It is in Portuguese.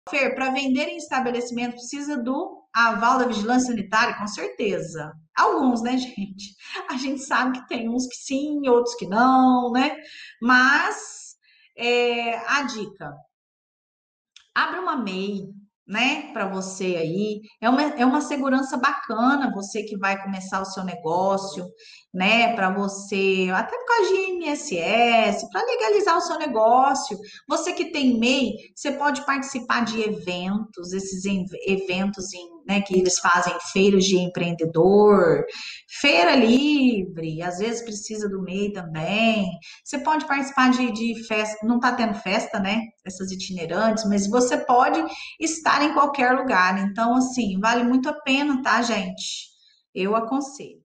Fer, para vender em estabelecimento precisa do aval da vigilância sanitária, com certeza. Alguns, né, gente? A gente sabe que tem uns que sim, outros que não, né? Mas a dica. Abre uma MEI, né, para você aí. É uma segurança bacana, você que vai começar o seu negócio, né, para você, até por causa de INSS, para legalizar o seu negócio. Você que tem MEI, você pode participar de eventos, esses eventos né, que eles fazem feiras de empreendedor, feira livre, às vezes precisa do MEI também. Você pode participar de festa, não está tendo festa, né? Essas itinerantes, mas você pode estar em qualquer lugar. Então, assim, vale muito a pena, tá, gente? Eu aconselho.